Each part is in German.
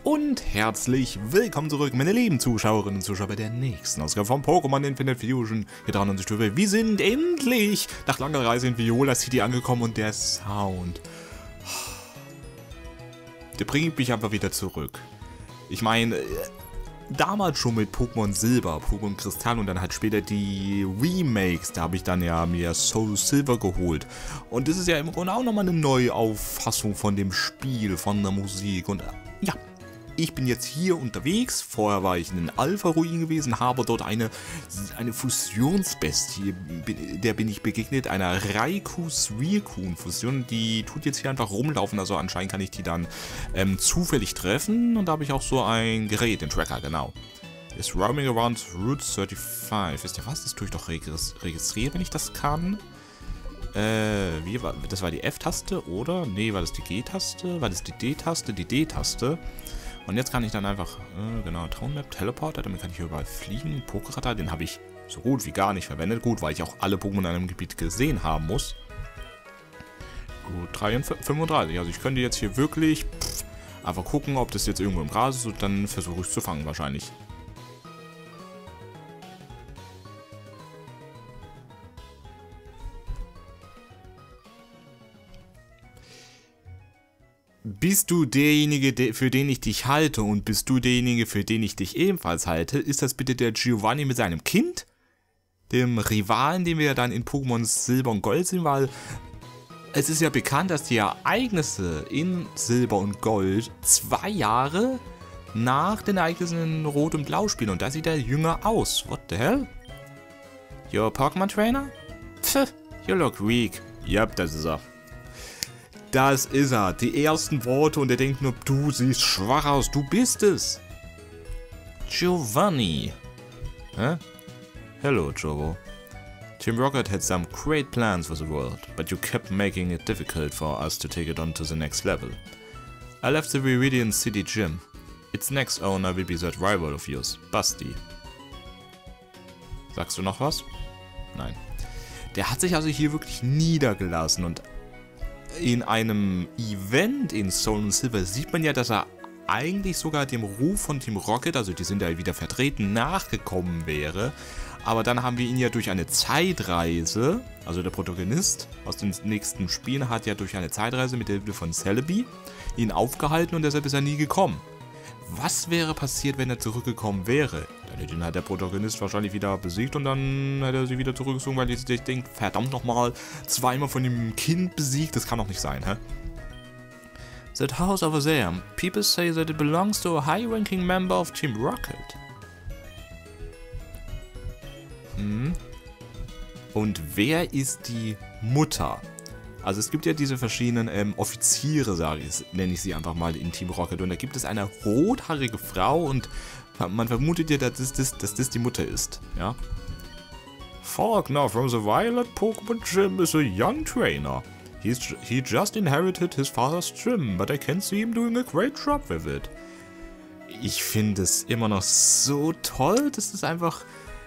und herzlich willkommen zurück, meine lieben Zuschauerinnen und Zuschauer, bei der nächsten Ausgabe von Pokémon Infinite Fusion. Hier 93 Stufe. Wir sind endlich nach langer Reise in Viola City angekommen und der Sound, der bringt mich einfach wieder zurück. Ich meine, damals schon mit Pokémon Silber, Pokémon Kristall und dann halt später die Remakes, da habe ich dann ja mir Soul Silver geholt. Und das ist ja im Grunde auch nochmal eine neue Auffassung von dem Spiel, von der Musik. Und ja, ich bin jetzt hier unterwegs. Vorher war ich in den Alpha-Ruinen gewesen, habe dort eine Fusionsbestie, der bin ich begegnet, einer Raikou-Suicune-Fusion. Die tut jetzt hier einfach rumlaufen, also anscheinend kann ich die dann zufällig treffen. Und da habe ich auch so ein Gerät, den Tracker, genau. Ist roaming around Route 35. Wisst ihr was? Das tue ich doch registrieren, wenn ich das kann. Das war die F-Taste, oder? Nee, war das die G-Taste? War das die D-Taste? Die D-Taste. Und jetzt kann ich dann einfach, genau, Town Map, Teleporter, damit kann ich hier überall fliegen. Pokéradar, den habe ich so gut wie gar nicht verwendet. Gut, weil ich auch alle Pokémon in einem Gebiet gesehen haben muss. Gut, 35. Also ich könnte jetzt hier wirklich einfach gucken, ob das jetzt irgendwo im Gras ist und dann versuche ich es zu fangen wahrscheinlich. Bist du derjenige, für den ich dich halte und bist du derjenige, für den ich dich ebenfalls halte? Ist das bitte der Giovanni mit seinem Kind? Dem Rivalen, den wir dann in Pokémon Silber und Gold sehen, weil es ist ja bekannt, dass die Ereignisse in Silber und Gold 2 Jahre nach den Ereignissen in Rot und Blau spielen und da sieht er jünger aus. What the hell? You're a Pokémon Trainer? Pff, you look weak. Yep, das ist er. Das ist er. Die ersten Worte und er denkt nur, du siehst schwach aus, du bist es. Giovanni. Hä? Hello, Jovo. Team Rocket had some great plans for the world, but you kept making it difficult for us to take it on to the next level. I left the Viridian City Gym. Its next owner will be that rival of yours, Basti. Sagst du noch was? Nein. Der hat sich also hier wirklich niedergelassen und in einem Event in Soul und Silver sieht man ja, dass er eigentlich sogar dem Ruf von Team Rocket, also die sind ja wieder vertreten, nachgekommen wäre. Aber dann haben wir ihn ja durch eine Zeitreise, also der Protagonist aus den nächsten Spielen hat ja durch eine Zeitreise mit der Hilfe von Celebi ihn aufgehalten und deshalb ist er nie gekommen. Was wäre passiert, wenn er zurückgekommen wäre? Dann hätte ihn halt der Protagonist wahrscheinlich wieder besiegt und dann hätte er sie wieder zurückgezogen, weil er sich denkt, verdammt nochmal, zweimal von dem Kind besiegt, das kann doch nicht sein, hä? That house over there, people say that it belongs to a high-ranking member of Team Rocket. Und wer ist die Mutter? Also es gibt ja diese verschiedenen Offiziere, nenne ich sie einfach mal, in Team Rocket. Und da gibt es eine rothaarige Frau und man vermutet ja, dass das die Mutter ist. Ja? Faulkner from the Violet Pokémon Gym is a young trainer. He just inherited his father's gym, but I can see him doing a great job with it. Ich finde es immer noch so toll, dass das einfach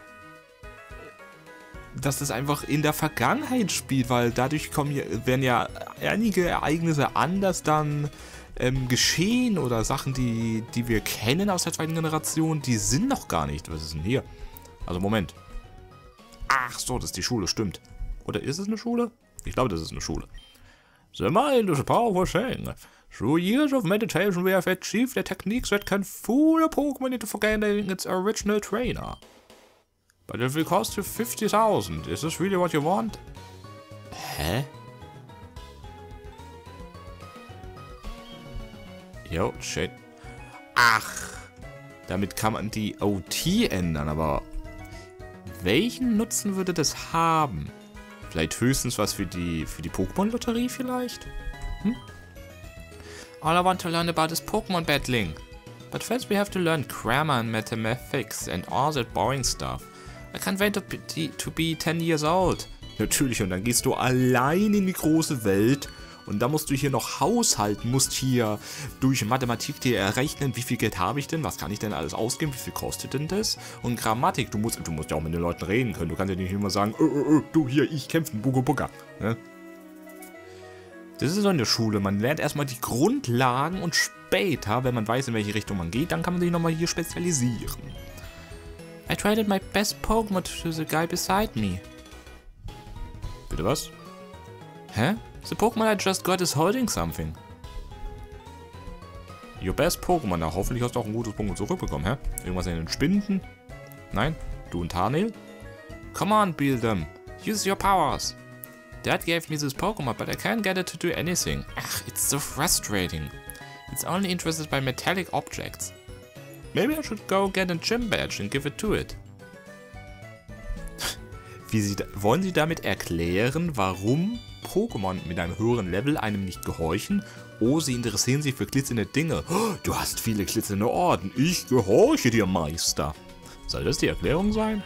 in der Vergangenheit spielt, weil dadurch werden ja einige Ereignisse anders dann geschehen oder Sachen, die wir kennen aus der zweiten Generation, die sind noch gar nicht. Was ist denn hier? Also Moment. Ach so, das ist die Schule, stimmt. Oder ist es eine Schule? Ich glaube, das ist eine Schule. The mind is a powerful thing. Through years of meditation we have achieved the techniques that can fool a Pokémon into forgetting its original trainer. But it will cost you 50,000. Is this really what you want? Hä? Jo, shit. Ach, damit kann man die OT ändern, aber welchen Nutzen würde das haben? Vielleicht höchstens was für die Pokémon-Lotterie vielleicht? All I want to learn about is Pokémon battling. But first we have to learn grammar and mathematics and all that boring stuff. I can't wait to be 10 years old. Natürlich, und dann gehst du allein in die große Welt und da musst du hier noch haushalten, musst hier durch Mathematik dir errechnen, wie viel Geld habe ich denn, was kann ich denn alles ausgeben, wie viel kostet denn das? Und Grammatik, du musst ja auch mit den Leuten reden können, du kannst ja nicht immer sagen, du hier, ich kämpfe, Buga Buga. Ne? Das ist so in der Schule. Man lernt erstmal die Grundlagen und später, wenn man weiß, in welche Richtung man geht, dann kann man sich nochmal hier spezialisieren. I traded my best Pokémon to the guy beside me. Bitte was? Hä? The Pokémon I just got is holding something. Your best Pokémon. Na, hoffentlich hast du auch ein gutes Pokémon zurückbekommen, hä? Irgendwas in den Spinden? Nein? Du und Tarnil? Come on, build them. Use your powers. Dad gave me this Pokémon, but I can't get it to do anything. Ach, it's so frustrating. It's only interested by metallic objects. Maybe I should go get a gym badge and give it to it. Wollen Sie damit erklären, warum Pokémon mit einem höheren Level einem nicht gehorchen? Oh, Sie interessieren sich für glitzernde Dinge. Oh, du hast viele glitzernde Orden. Ich gehorche dir, Meister. Soll das die Erklärung sein?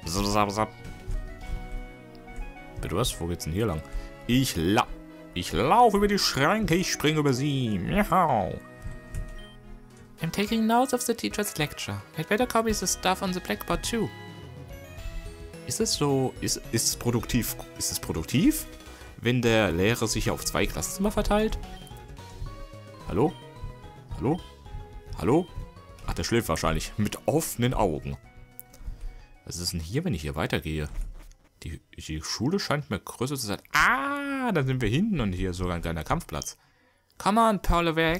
Bitte was? Wo geht's denn hier lang? Ich laufe über die Schränke, ich springe über sie. Miau. I'm taking notes of the teacher's lecture. I'd better copy the stuff on the blackboard too. Ist es so, ist es produktiv? Ist es produktiv, wenn der Lehrer sich auf 2 Klassenzimmer verteilt? Hallo? Hallo? Hallo? Ach, der schläft wahrscheinlich mit offenen Augen. Was ist denn hier, wenn ich hier weitergehe? Die Schule scheint mir größer zu sein. Ah, da sind wir hinten und hier ist sogar ein kleiner Kampfplatz. Come on, Paul, weg.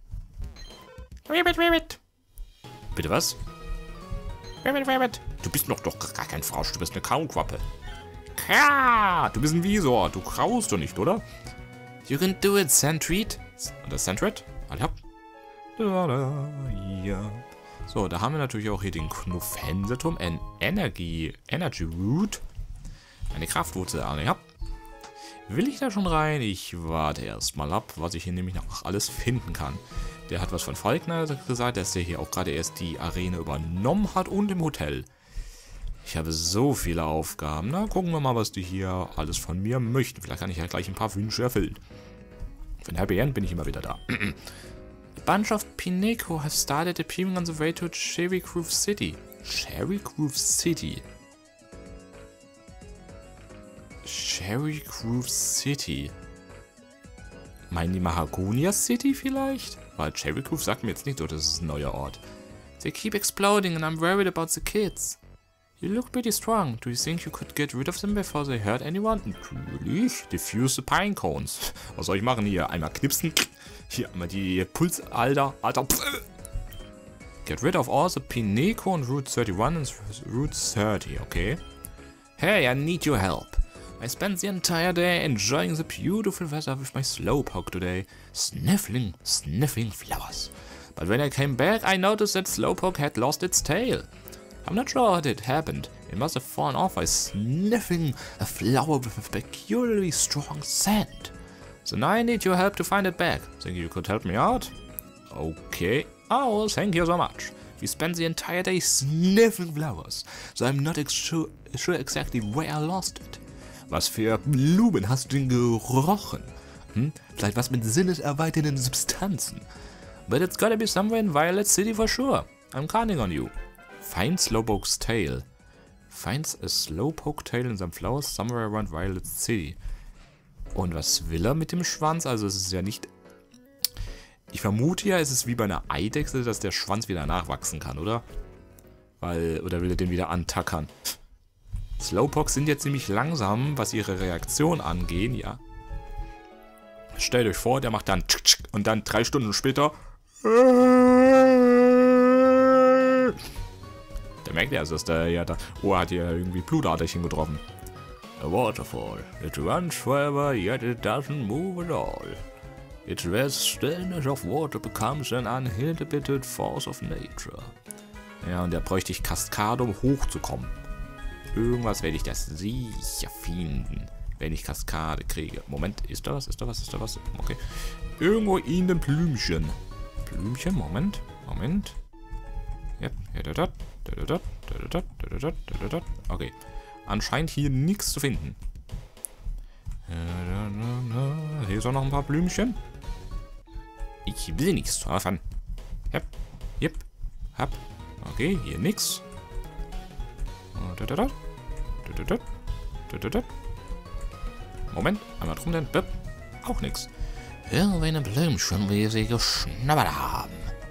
Rabbit. Bitte was? Rabbit. Du bist noch doch gar kein Frosch, du bist eine Kaulquappe. Ja, du bist ein Visor, du kraust doch nicht, oder? You can do it, Sandreed. Oder Sandred? Ja. So, da haben wir natürlich auch hier den Knuffenseturm, ein Energy Root. Eine Kraftwurzel, ja. Will ich da schon rein? Ich warte erstmal ab, was ich hier nämlich noch alles finden kann. Der hat was von Falkner gesagt, dass der hier auch gerade erst die Arena übernommen hat und im Hotel. Ich habe so viele Aufgaben. Na, gucken wir mal, was die hier alles von mir möchten. Vielleicht kann ich ja gleich ein paar Wünsche erfüllen. Für ein Happy End bin ich immer wieder da. A bunch of Pineco have started appearing on the way to Cherry Grove City. Cherry Grove City. Cherry Grove City. Meinen die Mahagonia City vielleicht? Weil Cherry Grove sagt mir jetzt nicht, oder das ist ein neuer Ort. They keep exploding and I'm worried about the kids. You look pretty strong. Do you think you could get rid of them before they hurt anyone? Natürlich. Diffuse the Pine Cones. Was soll ich machen hier? Einmal knipsen. Hier einmal die Pulsalter. Alter. Get rid of all the Pineco on Route 31 and Route 30. Okay. Hey, I need your help. I spent the entire day enjoying the beautiful weather with my Slowpoke today. Sniffing flowers. But when I came back, I noticed that Slowpoke had lost its tail. I'm not sure how it happened. It must have fallen off by sniffing a flower with a peculiarly strong scent. So now I need your help to find it back. Think you could help me out? Okay. Oh, thank you so much. We spent the entire day sniffing flowers, so I'm not sure exactly where I lost it. Was für Blumen hast du denn gerochen? Vielleicht was mit sinneserweiternden Substanzen. But it's gotta be somewhere in Violet City for sure. I'm counting on you. Find Slowpoke's tail. Finds a Slowpoke tail in some flowers somewhere around Violet City. Und was will er mit dem Schwanz? Also es ist ja nicht... Ich vermute ja, es ist wie bei einer Eidechse, dass der Schwanz wieder nachwachsen kann, oder? Oder will er den wieder antackern? Slowpokes sind jetzt ziemlich langsam, was ihre Reaktion angeht, ja. Stellt euch vor, der macht dann und dann 3 Stunden später... Der merkt ja, dass der ja da... Oh, er hat hier irgendwie Blutaderchen getroffen. A waterfall. It runs forever, yet it doesn't move at all. Its vast stillness of water becomes an uninhibited force of nature. Ja, und da bräuchte ich Kaskade, um hochzukommen. Irgendwas werde ich das sicher finden, wenn ich Kaskade kriege. Moment, ist da was? Okay. Irgendwo in den Blümchen. Moment. Yep. Okay. Anscheinend hier nichts zu finden. Hier ist auch noch ein paar Blümchen. Ich will nichts davon. Yep. Hab. Okay, hier nix. Moment, einmal drum denn. Auch nix. Irgendwelche Blümchen, wie sie geschnabbert haben.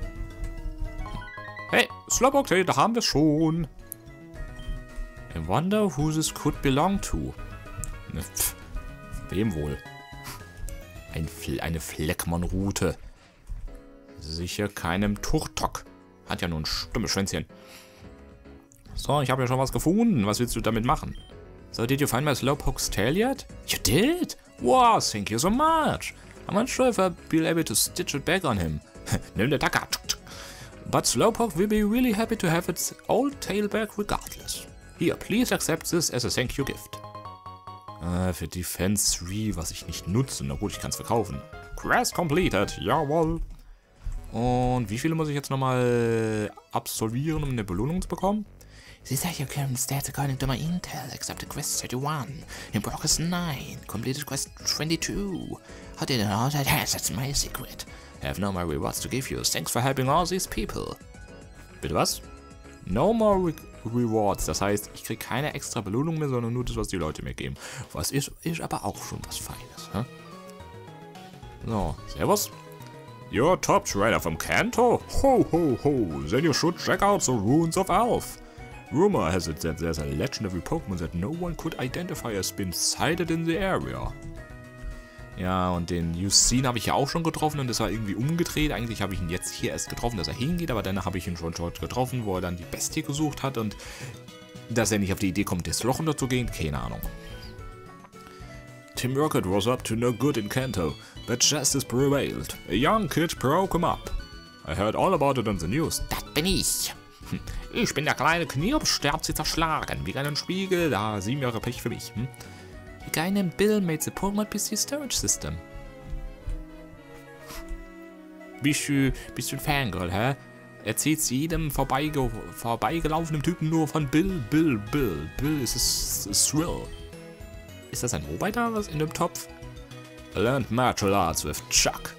Hey, Slowpoke, da haben wir schon. I wonder who this could belong to. Pff, wem wohl? Eine Fleckmann-Route. Sicher keinem Turtok. Hat ja nur ein stummes Schwänzchen. So, ich habe ja schon was gefunden. Was willst du damit machen? So, did you find my Slowpoke's tail yet? You did? Wow, thank you so much. I'm not sure if I'll be able to stitch it back on him. Nimm der Dacker. But Slowpoke will be really happy to have its old tail back regardless. Here, please accept this as a thank you gift. Für Defense 3, was ich nicht nutze. Na gut, ich kann es verkaufen. Quest completed. Jawohl. Und wie viele muss ich jetzt nochmal absolvieren, um eine Belohnung zu bekommen? These are your current stats according to my intel, except the quest 31. In progress 9. Completed quest 22. How did I know that? Yes, that's my secret. I have no more rewards to give you. Thanks for helping all these people. Bitte was? No more rewards. Das heißt, ich kriege keine extra Belohnung mehr, sondern nur das, was die Leute mir geben. Was ist aber auch schon was Feines. Hä? So, servus. You're top trader from Kanto? Ho, ho, ho. Then you should check out the Ruins of Elf. Rumor has it that there's a legendary Pokémon that no one could identify as been sighted in the area. Ja, und den Yusin habe ich ja auch schon getroffen und das war irgendwie umgedreht. Eigentlich habe ich ihn jetzt hier erst getroffen, dass er hingeht, aber danach habe ich ihn schon dort getroffen, wo er dann die Bestie gesucht hat und dass er nicht auf die Idee kommt, das Loch runterzugehen, keine Ahnung. Team Rocket was up to no good in Kanto, but justice prevailed. A young kid broke him up. I heard all about it on the news. Das bin ich. Ich bin der kleine Knirps, der hat sie zerschlagen. Wie einen Spiegel, da 7 Jahre Pech für mich. The guy named Bill made the Pokémon PC storage system. Bist du ein Fangirl, hä? Erzählst jedem vorbeigelaufenen Typen nur von Bill. Bill ist a thrill. Ist das ein Mobile da, was in dem Topf? I learned martial arts with Chuck.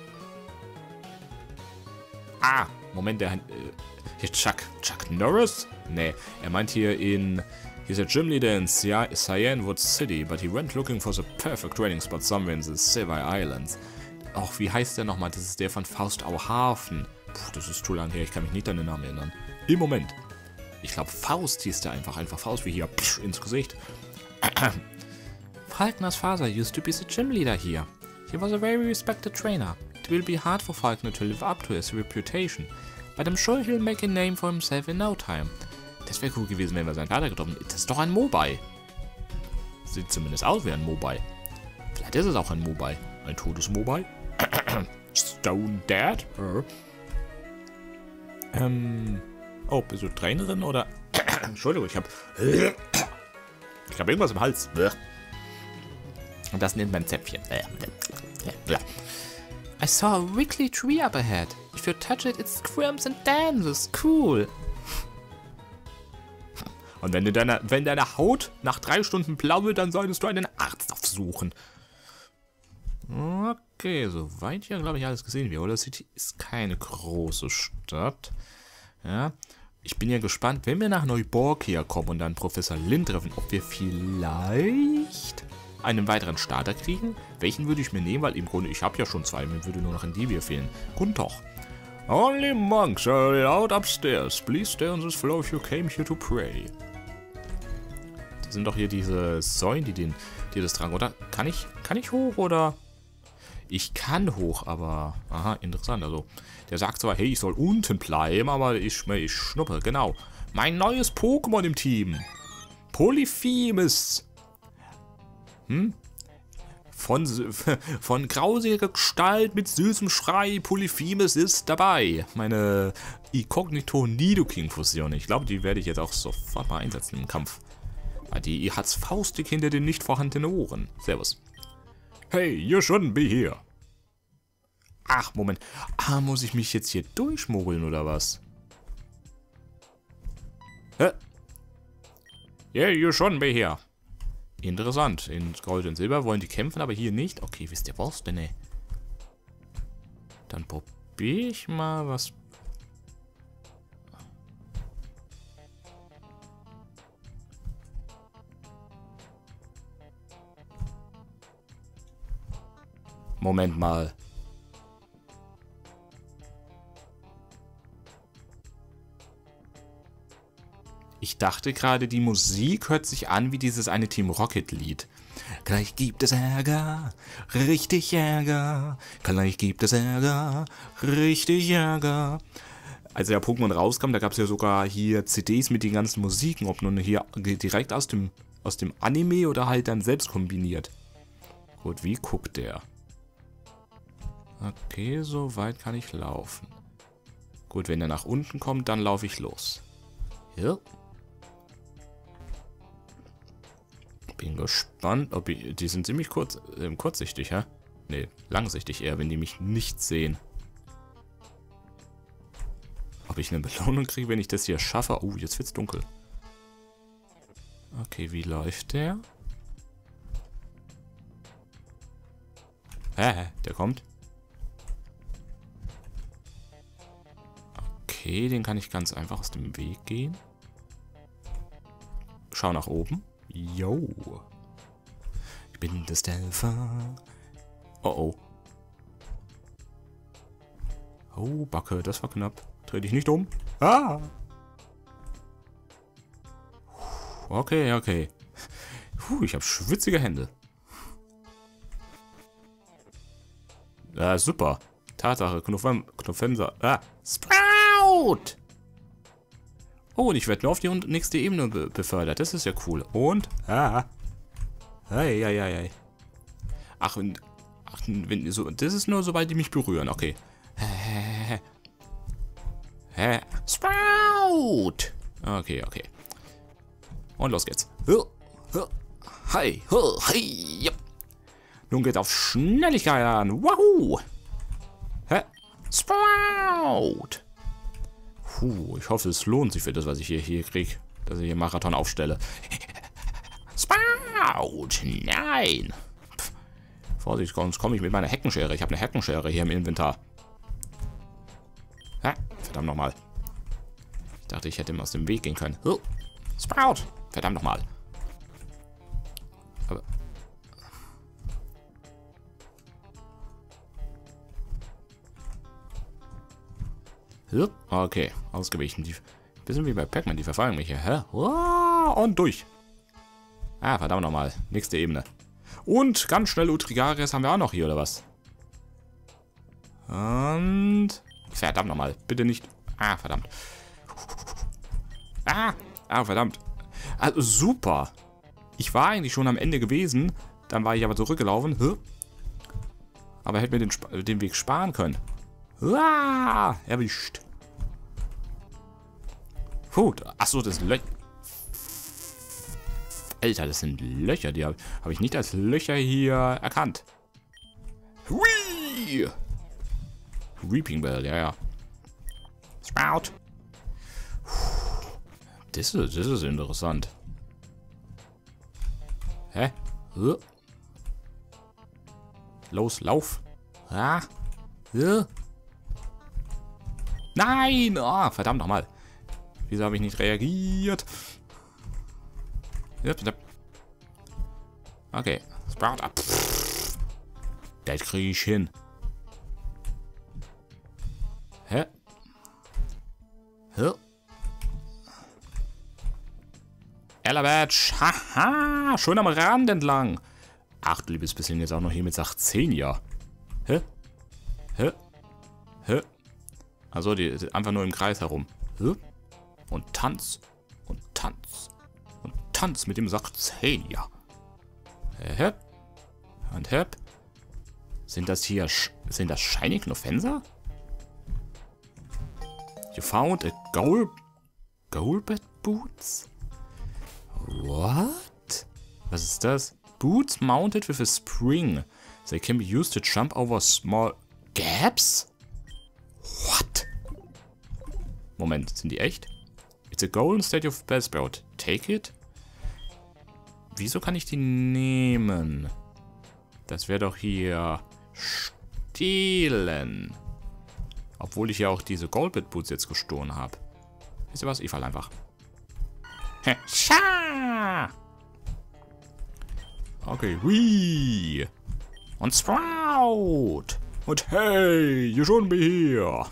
Ah, Moment, der hier Chuck Norris? Nee, er meint hier he's a gym leader in Cyanwood City, but he went looking for the perfect training spot somewhere in the Silver Islands. Ach, wie heißt der nochmal? Das ist der von Faustauhafen. Puh, das ist zu lang her, ich kann mich nicht an den Namen erinnern. Im Moment. Ich glaube, Faust hieß der einfach Faust, wie hier ins Gesicht. Falkner's father used to be the gym leader here. He was a very respected trainer. It will be hard for Falkner to live up to his reputation, but I'm sure he'll make a name for himself in no time. Das wäre cool gewesen, wenn wir seinen Vater getroffen hätten. Das ist doch ein Mobile. Sieht zumindest aus wie ein Mobile. Vielleicht ist es auch ein Mobile. Ein totes Mobile. Stone Dad. Oh, bist du Trainerin oder... Entschuldigung, ich hab irgendwas im Hals. Und das nennt man Zäpfchen. I saw a wiggly tree up ahead. If you touch it, it squirms and dances. Cool. Und wenn deine Haut nach 3 Stunden blau wird, dann solltest du einen Arzt aufsuchen. Okay, soweit hier, glaube ich, alles gesehen. Viola City ist keine große Stadt. Ja, ich bin ja gespannt, wenn wir nach Neuborgia kommen und dann Professor Lin treffen, ob wir vielleicht einen weiteren Starter kriegen. Welchen würde ich mir nehmen, weil im Grunde, ich habe ja schon 2, mir würde nur noch ein Divir fehlen. Guten Tag. Only monks are allowed upstairs. Please stay on this floor if you came here to pray. Das sind doch hier diese Säulen, die das tragen, oder? Kann ich hoch, oder? Ich kann hoch, aber... Aha, interessant. Also, der sagt zwar, hey, ich soll unten bleiben, aber ich schnuppe. Genau. Mein neues Pokémon im Team. Polyphemus. Von grausiger Gestalt mit süßem Schrei, Polyphemus ist dabei. Meine Inkognito-Nidoking-Fusion. Ich glaube, die werde ich jetzt auch sofort mal einsetzen im Kampf. Weil die hat's faustig hinter den nicht vorhandenen Ohren. Servus. Hey, you shouldn't be here. Ach, Moment. Ah, muss ich mich jetzt hier durchmogeln, oder was? Hä? Yeah, you shouldn't be here. Interessant. In Gold und Silber wollen die kämpfen, aber hier nicht. Okay, wisst ihr was denn, ey? Dann probiere ich mal was. Moment mal. Ich dachte gerade, die Musik hört sich an wie dieses eine Team Rocket-Lied. Gleich gibt es Ärger, richtig Ärger. Gleich gibt es Ärger, richtig Ärger. Als der Pokémon rauskam, da gab es ja sogar hier CDs mit den ganzen Musiken. Ob nun hier direkt aus dem Anime oder halt dann selbst kombiniert. Gut, wie guckt der? Okay, so weit kann ich laufen. Gut, wenn er nach unten kommt, dann laufe ich los. Ja. Bin gespannt, ob die sind ziemlich kurzsichtig, hä? Ne, langsichtig eher, wenn die mich nicht sehen. Ob ich eine Belohnung kriege, wenn ich das hier schaffe? Oh, jetzt wird's dunkel. Okay, wie läuft der? Der kommt. Okay, den kann ich ganz einfach aus dem Weg gehen. Schau nach oben. Yo. Ich bin das Delphin. Oh oh. Oh, Backe, das war knapp. Dreh dich nicht um. Ah! Okay, okay. Ich habe schwitzige Hände. Super. Tatsache, Knofenser. Sprout! Oh, und ich werde nur auf die nächste Ebene befördert. Das ist ja cool. Und? Hey. Ach, wenn so, das ist nur, sobald die mich berühren. Okay. Sprout! Okay. Und los geht's. Hi. Nun geht's auf Schnelligkeit an. Wahoo! Sprout! Ich hoffe, es lohnt sich für das, was ich hier kriege, dass ich hier Marathon aufstelle. Sprout! Nein! Vorsicht, sonst komme ich mit meiner Heckenschere. Ich habe eine Heckenschere hier im Inventar. Verdammt nochmal. Ich dachte, ich hätte ihm aus dem Weg gehen können. Sprout! Verdammt nochmal. Aber... Okay, ausgewichen. Bisschen wie bei Pac-Man, die verfolgen mich hier. Und durch. Verdammt nochmal. Nächste Ebene. Und ganz schnell Utrigares haben wir auch noch hier, oder was? Und... Verdammt nochmal. Bitte nicht... verdammt. Verdammt. Also super. Ich war eigentlich schon am Ende gewesen. Dann war ich aber zurückgelaufen. Aber hätte mir den Weg sparen können. Erwischt. Achso, das sind Löcher. Alter, das sind Löcher. Die habe ich nicht als Löcher hier erkannt. Hui! Reaping Bell, ja. Sprout. Das ist interessant. Hä? Los, lauf. Nein! Verdammt nochmal. Wieso habe ich nicht reagiert? Okay. Sprout ab. Das kriege ich hin. Hä? Ellerbatch. Haha. Schön am Rand entlang. Ach, du liebes bisschen jetzt auch noch hier mit 18, ja. Hä? Also, die sind einfach nur im Kreis herum. Und tanz. Und tanz. Und tanz mit dem 18, ja. Und Sind das Shiny Knofenser? You found a Golbat Boots? What? Was ist das? Boots mounted with a spring. They can be used to jump over small gaps? What? Moment, sind die echt? It's a golden statue of Bellsprout. Take it? Wieso kann ich die nehmen? Das wäre doch hier stehlen. Obwohl ich ja auch diese Golbat Boots jetzt gestohlen habe. Wisst ihr was? Ich fall einfach. Okay, hui. Und Sprout. Und hey, you shouldn't be here.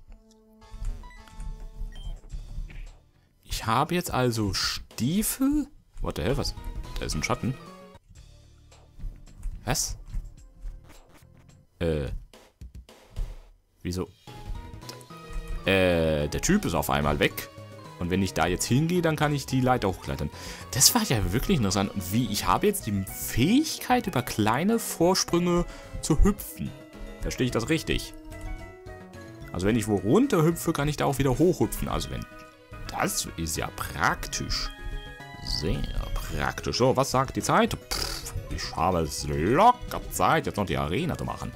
Ich habe jetzt also Stiefel? What the hell, was? Da ist ein Schatten. Was? Wieso? Der Typ ist auf einmal weg. Und wenn ich da jetzt hingehe, dann kann ich die Leiter hochklettern. Das war ja wirklich interessant. Und wie, ich habe jetzt die Fähigkeit, über kleine Vorsprünge zu hüpfen. Verstehe ich das richtig? Also wenn ich wo runter hüpfe, kann ich da auch wieder hochhüpfen. Also wenn... Das ist ja praktisch. Sehr praktisch. So, was sagt die Zeit? Pff, ich habe es locker Zeit, jetzt noch die Arena zu machen.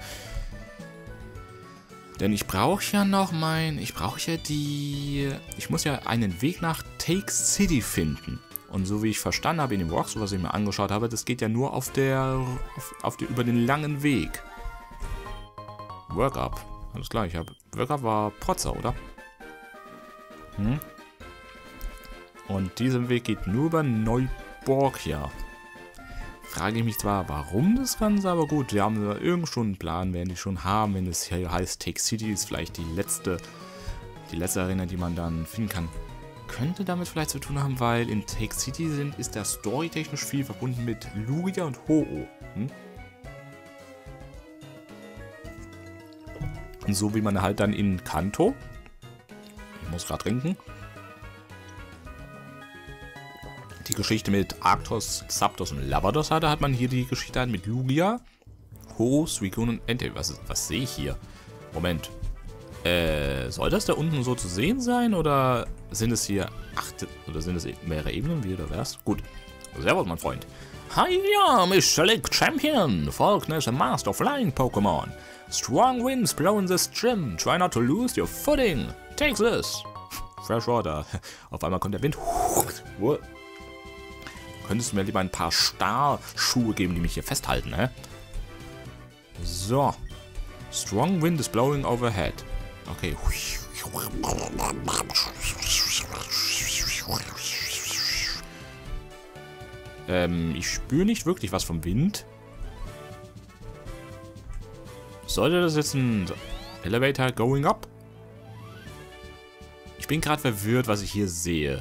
Denn ich brauche ja noch ich muss ja einen Weg nach Take City finden. Und so wie ich verstanden habe in dem Walkthrough, was ich mir angeschaut habe, das geht ja nur über den langen Weg. Workup. Alles klar, Workup war Protzer, oder? Und dieser Weg geht nur über Neuborgia. Frage ich mich zwar, warum das Ganze, aber gut, wir haben da irgend schon einen Plan, werden die schon haben, wenn es hier heißt, Take City ist vielleicht die letzte Arena, die man dann finden kann. Könnte damit vielleicht zu tun haben, weil in Take City ist der storytechnisch viel verbunden mit Lugia und Ho-Oh. Und so wie man halt dann in Kanto, ich muss gerade trinken, die Geschichte mit Arctos, Zapdos und Lavados hatte, hat man hier die Geschichte halt mit Lugia, Ho, Suicune und Entei. Was sehe ich hier? Moment. Soll das da unten so zu sehen sein? Oder sind es hier mehrere Ebenen? Wie oder was? Gut. Servus, mein Freund. Hiya, Mr. Lake Champion. Faulkner is a master of flying Pokémon. Strong winds blow in this gym. Try not to lose your footing. Take this. Fresh water. Auf einmal kommt der Wind. Könntest du mir lieber ein paar Stahlschuhe geben, die mich hier festhalten, hä? So. Strong wind is blowing overhead. Okay. Ich spüre nicht wirklich was vom Wind. Sollte das jetzt ein Elevator going up? Ich bin gerade verwirrt, was ich hier sehe.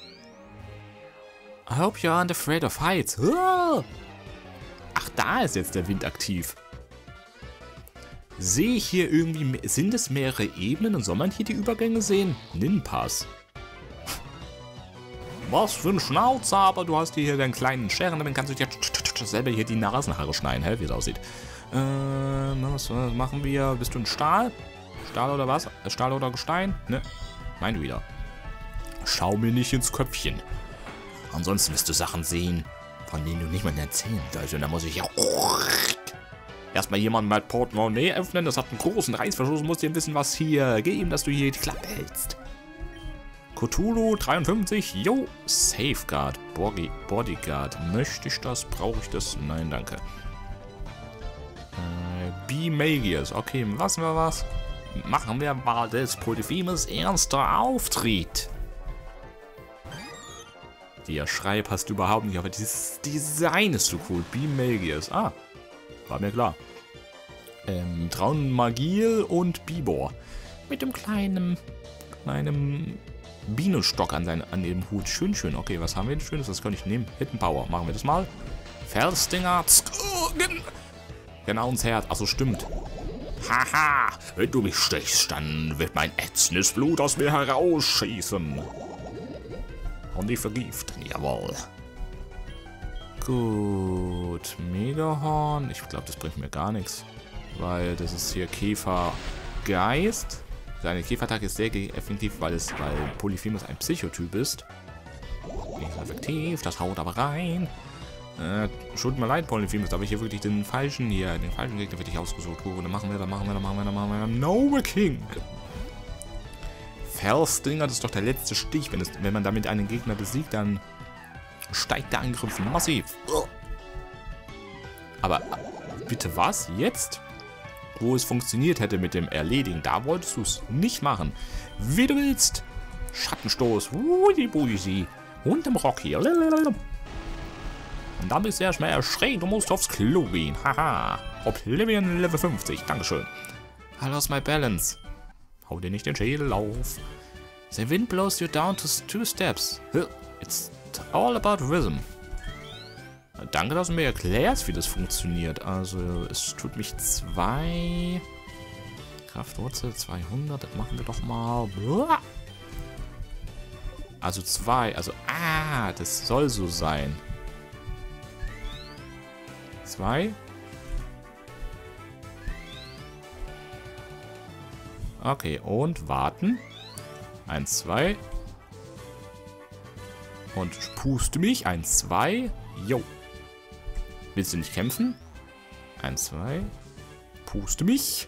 I hope you aren't afraid of heights. Ach, da ist jetzt der Wind aktiv. Sehe ich hier irgendwie... Sind es mehrere Ebenen und soll man hier die Übergänge sehen? Ninpass. Was für ein Schnauzer, aber du hast hier deinen kleinen Scheren, damit kannst du dir selber hier die Nasenhaare schneiden, hä, wie es aussieht. Was machen wir? Bist du ein Stahl? Stahl oder was? Stahl oder Gestein? Ne? Nein, wieder. Schau mir nicht ins Köpfchen. Ansonsten wirst du Sachen sehen, von denen du nicht mal erzählen sollst. Und da muss ich ja erstmal jemanden mit Portemonnaie öffnen. Das hat einen großen Reißverschluss. Du musst dir wissen, was hier geben, dass du hier die Klappe hältst. Cthulhu 53. Jo. Safeguard. Bodyguard. Möchte ich das? Brauche ich das? Nein, danke. B-Magius. Okay, lassen wir was. Machen wir mal des Polyphemus erster Auftritt. Der Schrei passt überhaupt nicht, aber dieses Design ist so cool. B-Magius. Ah, war mir klar. Traunmagil und Bibor. Mit dem kleinen Bienenstock an dem Hut. Schön, schön. Okay, was haben wir denn Schönes? Das kann ich nehmen. Hidden Power. Machen wir das mal. Felsdinger. Genau ins Herz. Achso, stimmt. Haha. Wenn du mich stichst, dann wird mein ätzendes Blut aus mir herausschießen. Und die vergiften. Jawohl. Gut. Megahorn. Ich glaube, das bringt mir gar nichts. Weil das ist hier Käfergeist. Seine Käferattacke ist sehr effektiv, weil Polyphemus ein Psychotyp ist. Nicht so effektiv, das haut aber rein. Tut mir leid, Polyphemus, aber ich hier wirklich den falschen Gegner für dich ausgesucht. Dann machen wir. No King. Felsdinger, das ist doch der letzte Stich. Wenn man damit einen Gegner besiegt, dann steigt der Angriff massiv. Aber bitte was? Jetzt? Wo es funktioniert hätte mit dem Erledigen, da wolltest du es nicht machen. Wie du willst. Schattenstoß. Und im Rock hier. Und dann bist du erstmal erschreckt, du musst aufs Klo gehen. Haha. Oblivion Level 50. Dankeschön. I lost my balance. Hau dir nicht den Schädel auf. The wind blows you down to 2 steps. It's all about rhythm. Danke, dass du mir erklärst, wie das funktioniert. Also, es tut mich 2... Kraftwurzel 200, das machen wir doch mal. Also 2, also... Ah, das soll so sein. 2. Okay, und warten. 1, 2. Und puste mich. 1, 2. Jo. Willst du nicht kämpfen? 1, 2. Puste mich.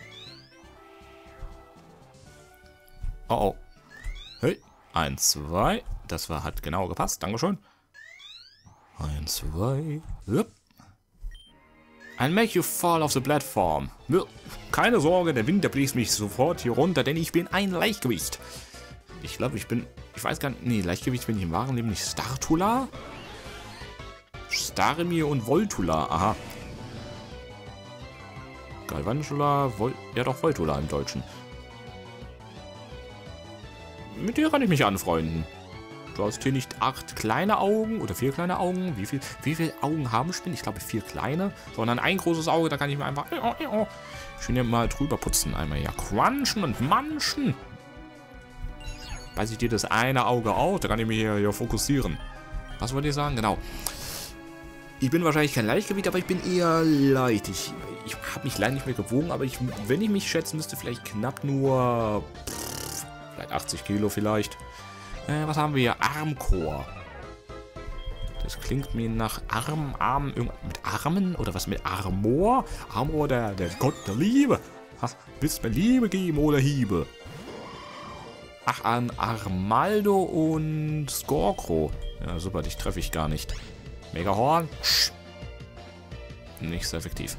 Oh, oh. Hey. 1, 2. Das hat genau gepasst. Dankeschön. 1, 2. Yep. I'll make you fall off the platform. Keine Sorge, der Wind, der bläst mich sofort hier runter, denn ich bin ein Leichtgewicht. Ich glaube, ich weiß gar nicht. Nee, Leichtgewicht bin ich im wahren Leben nicht. Startula? Starmir und Voltula. Aha. Galvantula, ja doch, Voltula im Deutschen. Mit dir kann ich mich anfreunden. Du hast hier nicht 8 kleine Augen oder 4 kleine Augen. Wie viele Augen haben Spinnen? Ich glaube 4 kleine. Sondern ein großes Auge, da kann ich mir einfach schön hier mal drüber putzen. Einmal ja crunchen und manchen. Beiß ich dir das eine Auge auf, da kann ich mich hier fokussieren. Was wollt ihr sagen? Genau. Ich bin wahrscheinlich kein Leichtgewicht, aber ich bin eher leicht. Ich habe mich leider nicht mehr gewogen, aber wenn ich mich schätzen müsste, vielleicht knapp nur... vielleicht 80 Kilo vielleicht. Was haben wir hier? Armchor. Das klingt mir nach Arm, mit Armen? Oder was mit Armor? Armor, der Gott der Liebe. Willst du mir Liebe geben oder Hiebe? Ach, an Armaldo und Skorkro. Ja, super, dich treffe ich gar nicht. Megahorn. Nicht so effektiv.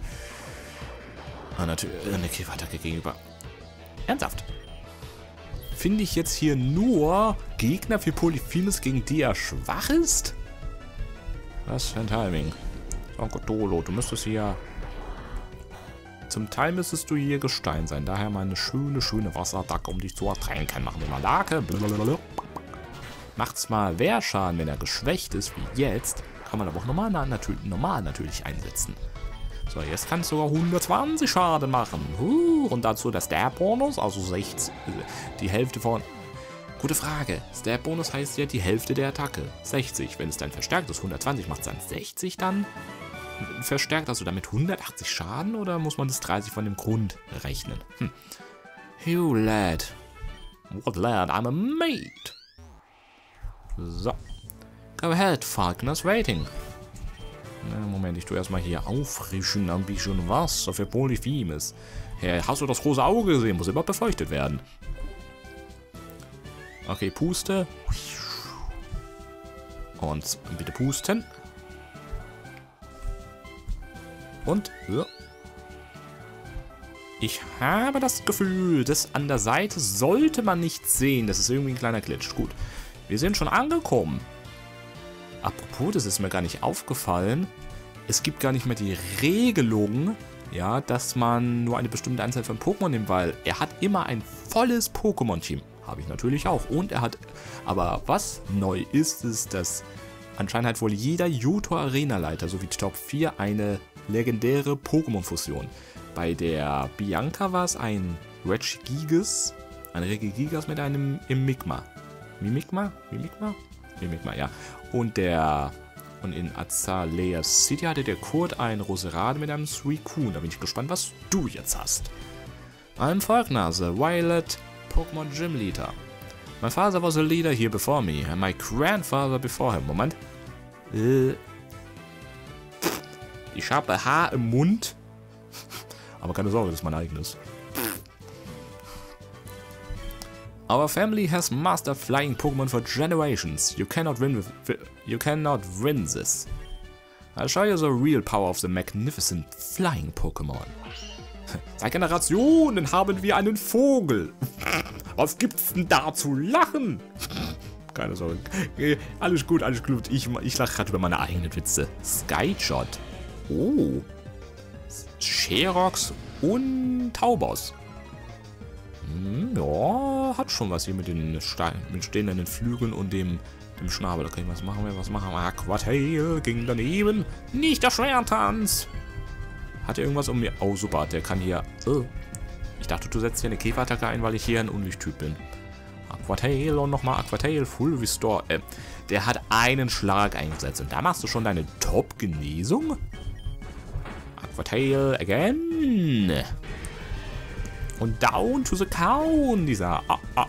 Ah, natürlich eine Käferattacke gegenüber. Ernsthaft? Finde ich jetzt hier nur Gegner für Polyphemus, gegen die er schwach ist? Was für ein Timing. Oh Gott, Dolo, du müsstest hier... Zum Teil müsstest du hier Gestein sein. Daher mal eine schöne Wasserdacke, um dich zu ertränken. Machen wir mal Lake. Macht's mal Wehrschaden, wenn er geschwächt ist, wie jetzt. Kann man aber auch normal natürlich einsetzen. So, jetzt kann es sogar 120 Schaden machen. Und dazu der Stab-Bonus, also 60. Die Hälfte von... Gute Frage. Stab-Bonus heißt ja die Hälfte der Attacke. 60. Wenn es dann verstärkt ist, 120, macht es dann 60 dann verstärkt. Also damit 180 Schaden oder muss man das 30 von dem Grund rechnen? You lad. What lad? I'm a mate. So. Go ahead, Falconer's waiting. Moment, ich tue erstmal hier auffrischen, ein bisschen Wasser für Polyphemus. Hey, hast du das große Auge gesehen? Muss immer befeuchtet werden. Okay, puste. Und bitte pusten. Und ich habe das Gefühl, dass an der Seite sollte man nichts sehen. Das ist irgendwie ein kleiner Glitch. Gut, wir sind schon angekommen. Apropos, das ist mir gar nicht aufgefallen. Es gibt gar nicht mehr die Regelung, ja, dass man nur eine bestimmte Anzahl von Pokémon nimmt, weil er hat immer ein volles Pokémon-Team. Habe ich natürlich auch. Und er hat, aber was neu ist, ist, dass anscheinend hat wohl jeder Johto-Arena-Leiter sowie Top 4 eine legendäre Pokémon-Fusion. Bei der Bianca war es ein Regigigas, ein Regigigas mit einem Mimikma. Mimikma, ja. Und in Azalea City hatte der Kurt ein Roserade mit einem Suicune. Da bin ich gespannt, was du jetzt hast. I'm Falkner, the Violet Pokémon Gym Leader. My father was a leader here before me, and my grandfather before him. Moment. Ich habe Haar im Mund. Aber keine Sorge, das ist mein eigenes. Our family has mastered flying Pokémon for generations. You cannot win this. I'll show you the real power of the magnificent flying Pokémon. Seit Generationen haben wir einen Vogel. Was gibt's denn da zu lachen? Keine Sorge. Alles gut, alles gut. Ich lache gerade über meine eigenen Witze. Skyshot. Oh. Sherox und Taubos. Ja, hat schon was hier mit den stehenden Flügeln und dem Schnabel. Okay, was machen wir? Aquatail ging daneben. Nicht der Schwertanz. Hat er irgendwas um mir? Oh, super. Der kann hier... Ich dachte, du setzt hier eine Käferattacke ein, weil ich hier ein Unlichttyp bin. Aquatail und nochmal Aquatail. Full Restore. Der hat einen Schlag eingesetzt. Und da machst du schon deine Top-Genesung? Aquatail again. Und down to the count. Dieser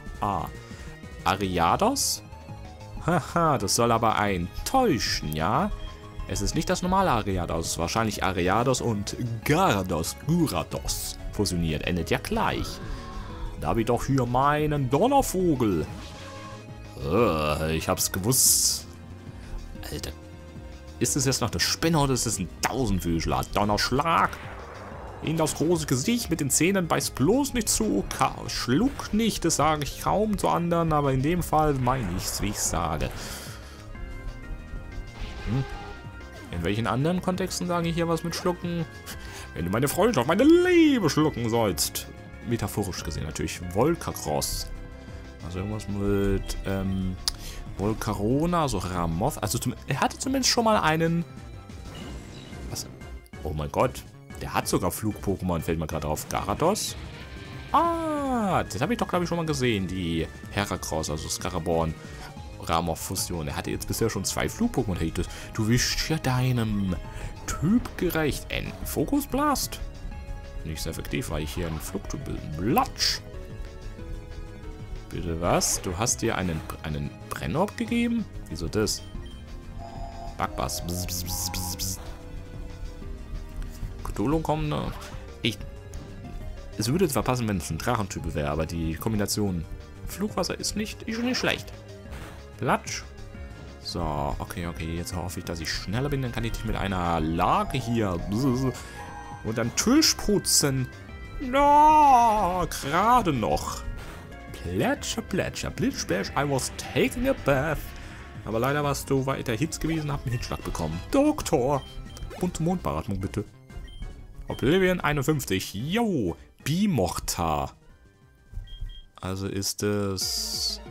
Ariados. Haha, das soll aber enttäuschen, ja? Es ist nicht das normale Ariados. Wahrscheinlich Ariados und Gyarados fusioniert. Endet ja gleich. Da habe ich doch hier meinen Donnervogel. Ich hab's gewusst. Alter. Ist es jetzt noch eine Spinne oder ist es ein Tausendfüßler? Donnerschlag. In das große Gesicht mit den Zähnen beißt bloß nicht zu. Schluck nicht, das sage ich kaum zu anderen, aber in dem Fall meine ich's, wie ich sage. In welchen anderen Kontexten sage ich hier was mit Schlucken? Wenn du meine Freundschaft, meine Liebe schlucken sollst. Metaphorisch gesehen natürlich. Volcacross. Also irgendwas mit Volcarona, also Ramoth. Also er hatte zumindest schon mal einen... Was? Oh mein Gott. Der hat sogar Flug-Pokémon, fällt mir gerade auf. Gyarados. Ah, das habe ich doch, glaube ich, schon mal gesehen. Die Heracross, also Scaraborn, Ramoth-Fusion. Er hatte jetzt bisher schon 2 Flug-Pokémon. Hey, du wischst ja deinem Typ gerecht. Ein Focus Blast. Nicht sehr effektiv, weil ich hier einen Flugtyp bin. Blatsch. Bitte was? Du hast dir einen Brennorb gegeben? Wieso das? Backbass. Bzz, bzz, bzz, bzz, bzz. Cthulhu kommt. Es würde zwar passen, wenn es ein Drachentyp wäre, aber die Kombination Flugwasser ist nicht schlecht. Platsch. So, okay. Jetzt hoffe ich, dass ich schneller bin. Dann kann ich dich mit einer Lage hier und dann Tisch putzen. No, gerade noch. Plätscher, Blitz, Splash, I was taking a bath. Aber leider warst du weiter Hits gewesen, hab einen Hitschlag bekommen. Doktor. Und Mondbeatmung bitte. Oblivion 51. Yo. Bimortar. Also ist es...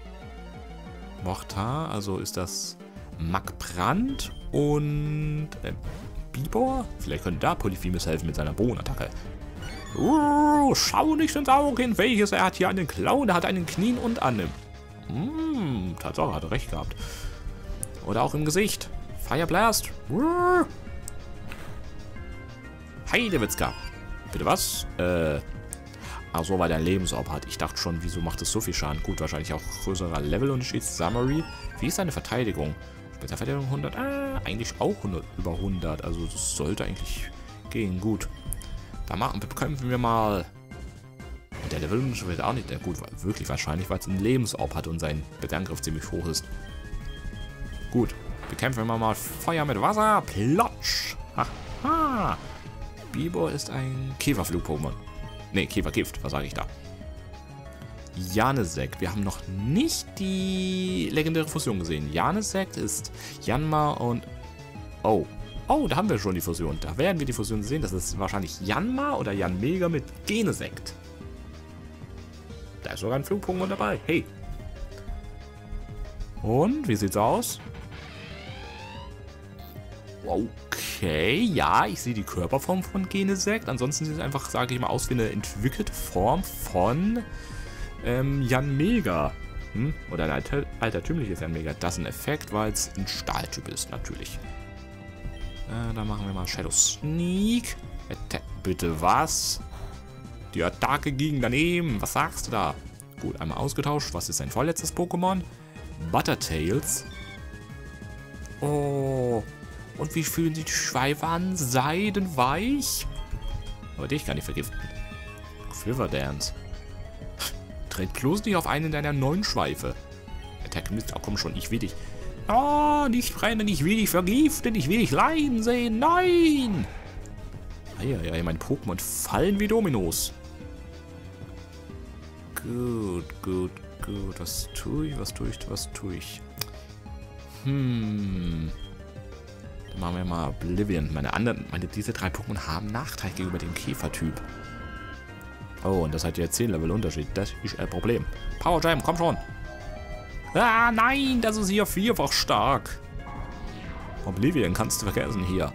Mortar, also ist das Magbrand und Bibor? Vielleicht könnte da Polyphemus helfen mit seiner Bohnenattacke. Schau nicht ins Auge hin, welches er hat hier an den Klauen, er hat einen Knien und an dem... Tatsache, hat er recht gehabt. Oder auch im Gesicht. Fire Blast. Heidewitzka. Bitte was? Ach so, weil der ein Lebensorb hat. Ich dachte schon, wieso macht es so viel Schaden? Gut, wahrscheinlich auch größerer Levelunterschied. Summary. Wie ist seine Verteidigung? Spezialverteidigung 100. Eigentlich auch 100, über 100. Also das sollte eigentlich gehen. Gut. Da bekämpfen wir mal. Und der Levelunterschied wird auch nicht. Der gut, wirklich wahrscheinlich, weil es einen Lebensorb hat und sein Angriff ziemlich hoch ist. Gut. Bekämpfen wir mal Feuer mit Wasser. Plotsch. Haha. Bibor ist ein Käferflug-Pokémon. Ne, Käfergift, was sage ich da? Janesek. Wir haben noch nicht die legendäre Fusion gesehen. Janesek ist Janma und... Oh, da haben wir schon die Fusion. Da werden wir die Fusion sehen. Das ist wahrscheinlich Janma oder Janmega mit Genesect. Da ist sogar ein Flugpokémon dabei. Hey. Und, wie sieht's aus? Okay, ja, ich sehe die Körperform von Genesect. Ansonsten sieht es einfach, sage ich mal, aus wie eine entwickelte Form von Janmega. Oder ein altertümliches Janmega. Das ist ein Effekt, weil es ein Stahltyp ist, natürlich. Dann machen wir mal Shadow Sneak. Bitte was? Die Attacke ging daneben. Was sagst du da? Gut, einmal ausgetauscht. Was ist sein vorletztes Pokémon? Buttertails. Oh... Und wie fühlen sich die Schweife an? Seidenweich? Aber dich kann ich vergiften. Quiver Dance. Tritt bloß nicht auf einen deiner 9 Schweife. Attack Mist, komm schon, ich will dich. Oh, nicht brennen, ich will dich vergiften, ich will dich leiden sehen. Nein! Ja, meine Pokémon fallen wie Dominos. Gut. Gut, was tue ich? Dann machen wir mal Oblivion. Diese 3 Pokémon haben Nachteil gegenüber dem Käfertyp. Oh, und das hat ja 10 Level Unterschied. Das ist ein Problem. Power Jam, komm schon. Ah, nein, das ist hier 4-fach stark. Oblivion kannst du vergessen hier.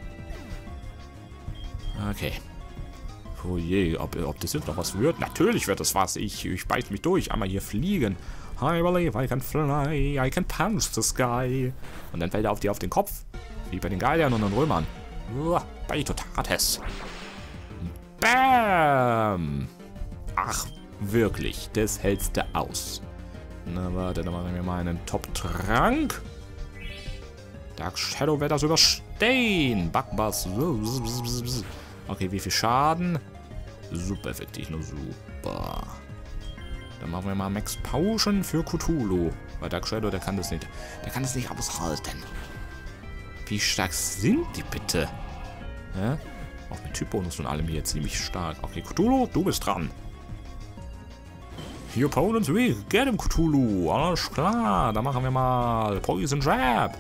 Okay. Oh je, ob das jetzt noch was wird? Natürlich wird das was. Ich beiß mich durch. Einmal hier fliegen. I believe I can fly. I can punch the sky. Und dann fällt er auf den Kopf. Wie bei den Galliern und den Römern. Bei Totates. Bam! Ach, wirklich. Das hältst du aus. Na, warte, dann machen wir mal einen Top-Trank. Dark Shadow wird das überstehen. Backbass. Okay, wie viel Schaden? Super effektiv, nur super. Dann machen wir mal Max Potion für Cthulhu. Weil Dark Shadow, der kann das nicht. Der kann das nicht aushalten. Wie stark sind die bitte? Ja? Auch mit Typbonus und allem hier ziemlich stark. Okay, Cthulhu, du bist dran. Your opponent's weak. Get him, Cthulhu. Alles klar. Dann machen wir mal Poison Jab.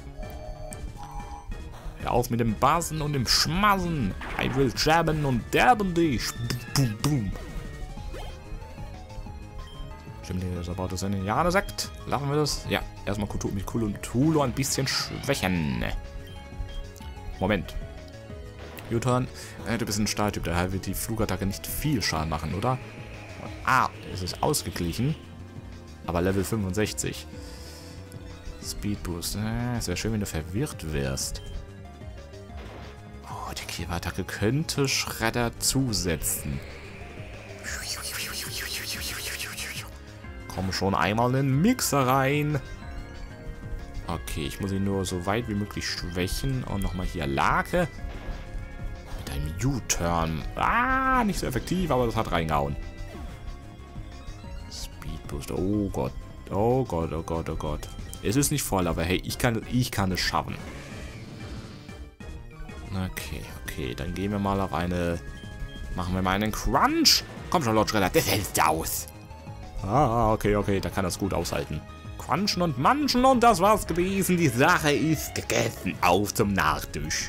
Hör auf mit dem Basen und dem Schmassen. I will jabben und derben dich. Boom, boom. Stimmt, das about das Indianer sagt. Lachen wir das? Ja, erstmal mit Cthulhu ein bisschen schwächen. Moment. U-Turn. Du bist ein Stahltyp, daher wird die Flugattacke nicht viel Schaden machen, oder? Ah, es ist ausgeglichen. Aber Level 65. Speed Boost. Es wäre schön, wenn du verwirrt wirst. Oh, die Käferattacke könnte Schredder zusetzen. Komm schon einmal in den Mixer rein. Okay, ich muss ihn nur so weit wie möglich schwächen. Und nochmal hier Lake. Mit einem U-Turn. Ah, nicht so effektiv, aber das hat reingehauen. Speedboost. Oh Gott. Oh Gott, oh Gott, oh Gott. Es ist nicht voll, aber hey, ich kann es schaffen. Okay. Dann gehen wir mal auf eine... Machen wir mal einen Crunch. Komm schon, Lord Shredder. Das hältst du aus. Ah, okay. Da kann das gut aushalten. Crunchen und Manchen und das war's gewesen. Die Sache ist gegessen. Auf zum Nachtisch.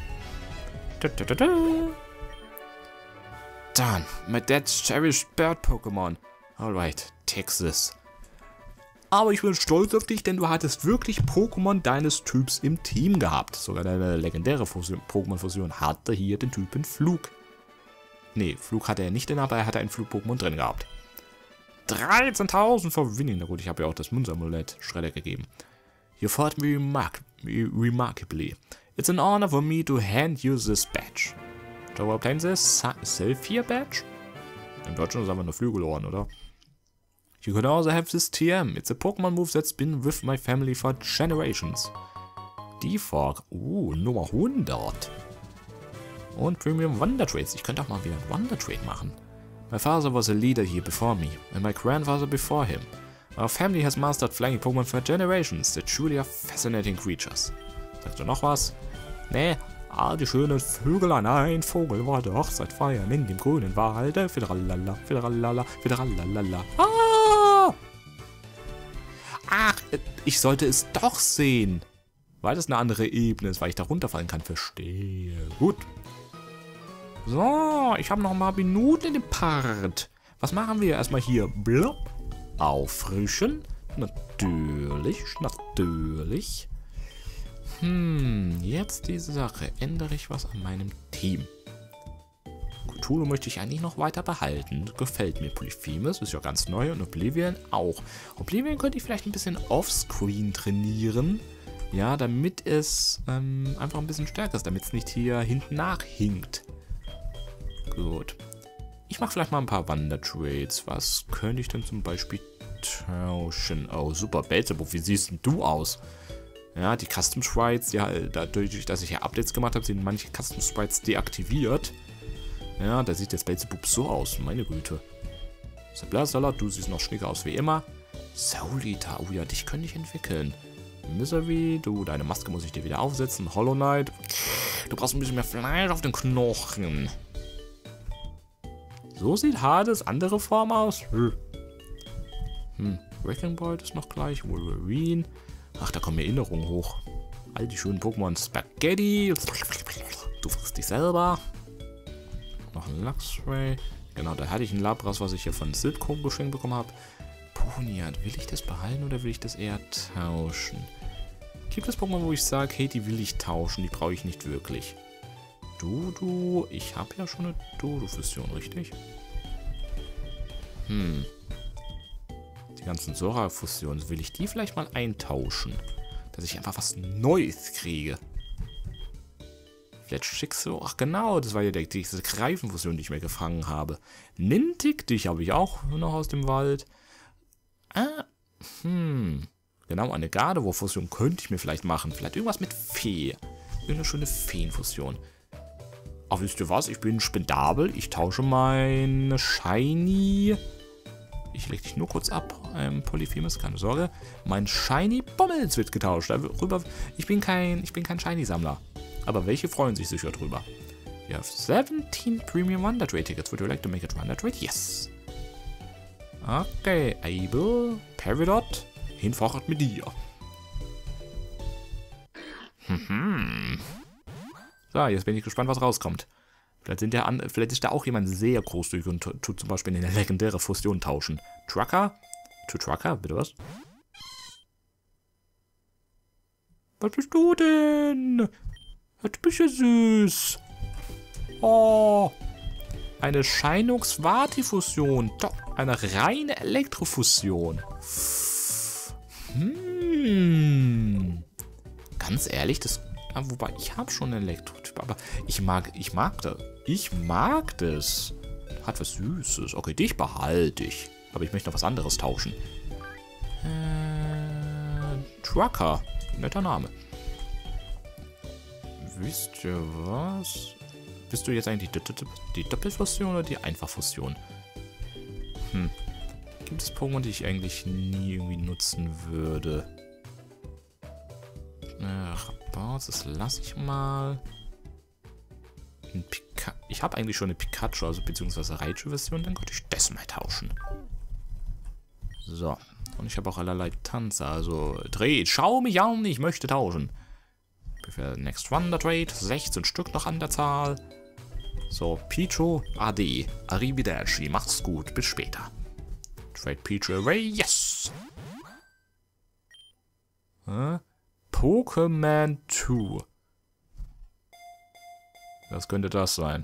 Dann, my dad's cherished bird Pokémon. Alright, Texas. Aber ich bin stolz auf dich, denn du hattest wirklich Pokémon deines Typs im Team gehabt. Sogar deine legendäre Pokémon-Fusion hatte hier den Typen Flug. Nee, Flug hatte er nicht drin, aber er hatte ein Flug-Pokémon drin gehabt. 13.000 für Winning. Na gut, ich habe ja auch das Mundsamulett Schredder gegeben. You fought me remarkably. It's an honor for me to hand you this badge. Do I obtain this Selfie badge? Im Deutschen ist es einfach nur Flügelohren, oder? You can also have this TM. It's a Pokémon move that's been with my family for generations. Defog. Nummer 100. Und Premium Wonder Trades. Ich könnte auch mal wieder ein Wonder Trade machen. My father was a leader here before me, and my grandfather before him. Our family has mastered flying Pokémon for generations. They're truly are fascinating creatures. Sagt er noch was? Nee. Die schönen Vögel an ein Vogel war doch seit Feiern in dem grünen Walde. Fidralala, fidralala, fidralala. Ah! Ach, ich sollte es doch sehen. Weil das eine andere Ebene ist, weil ich da runterfallen kann. Verstehe. Gut. So, ich habe noch mal Minuten in dem Part. Was machen wir? Erstmal hier. Blop. Auffrischen. Natürlich. Jetzt diese Sache. Ändere ich was an meinem Team? Cthulhu möchte ich eigentlich noch weiter behalten. Gefällt mir. Polyphemus ist ja ganz neu und Oblivion auch. Oblivion könnte ich vielleicht ein bisschen offscreen trainieren. Ja, damit es einfach ein bisschen stärker ist. Damit es nicht hier hinten nachhinkt. Gut. Ich mache vielleicht mal ein paar Wandertrades. Was könnte ich denn zum Beispiel tauschen? Oh, super. Belzebub, wie siehst denn du aus? Ja, die Custom Sprites, ja, dadurch, dass ich hier Updates gemacht habe, sind manche Custom Sprites deaktiviert. Ja, da sieht jetzt Belzebub so aus. Meine Güte. Sablasalat, du siehst noch schnicker aus wie immer. Soulita, oh ja, dich könnte ich entwickeln. Misery, du, deine Maske muss ich dir wieder aufsetzen. Hollow Knight, du brauchst ein bisschen mehr Fleisch auf den Knochen. So sieht Hades andere Form aus. Wrecking Bolt ist noch gleich. Wolverine. Ach, da kommen Erinnerungen hoch. All die schönen Pokémon. Spaghetti. Du frisst dich selber. Noch ein Luxray. Genau, da hatte ich ein Labras, was ich hier von Silpcomb geschenkt bekommen habe. Poniard. Will ich das behalten oder will ich das eher tauschen? Gibt es Pokémon, wo ich sage, hey, die will ich tauschen, die brauche ich nicht wirklich. Dodo. Ich habe ja schon eine Dodo-Fusion, richtig? Die ganzen Sora-Fusionen, will ich die vielleicht mal eintauschen? Dass ich einfach was Neues kriege. Vielleicht schickst du... Ach genau, das war ja diese Greifenfusion, die ich mir gefangen habe. Nintig, dich habe ich auch noch aus dem Wald. Genau, eine Gardevoir-Fusion könnte ich mir vielleicht machen. Vielleicht irgendwas mit Fee. Irgendeine schöne Feenfusion. Ach, wisst ihr was? Ich bin spendabel. Ich tausche meine Shiny... Ich leg dich nur kurz ab, Polyphemus, keine Sorge. Mein Shiny Bommels wird getauscht. Darüber, ich bin kein Shiny-Sammler. Aber welche freuen sich sicher drüber? You have 17 Premium Wonder Trade Tickets. Would you like to make it Wonder Trade? Yes. Okay, Abel, Peridot, hinfort mit dir. So, jetzt bin ich gespannt, was rauskommt. Vielleicht ist da auch jemand sehr großzügig und tut zum Beispiel eine legendäre Fusion tauschen. Trucker? To Trucker? Bitte was? Was bist du denn? Du bist ja süß. Oh. Eine Scheinungs-Vati-Fusion. Doch, eine reine Elektrofusion. Ganz ehrlich, das... Wobei, ich habe schon einen Elektrotyp, aber ich mag das. Ich mag das. Hat was Süßes. Okay, dich behalte ich. Aber ich möchte noch was anderes tauschen. Trucker. Netter Name. Wisst ihr was? Bist du jetzt eigentlich die Doppelfusion oder die Einfachfusion? Gibt es Pokémon, die ich eigentlich nie irgendwie nutzen würde? Das lasse ich mal. Ich habe eigentlich schon eine Pikachu, also beziehungsweise Raichu-Version, dann könnte ich das mal tauschen. So. Und ich habe auch allerlei Tanzer, also Trade. Schau mich an, ich möchte tauschen. Für Next Wonder Trade, 16 Stück noch an der Zahl. So, Pichu, Ade. Arrivederci, macht's gut, bis später. Trade Pichu away, yes! Pokémon 2. Was könnte das sein?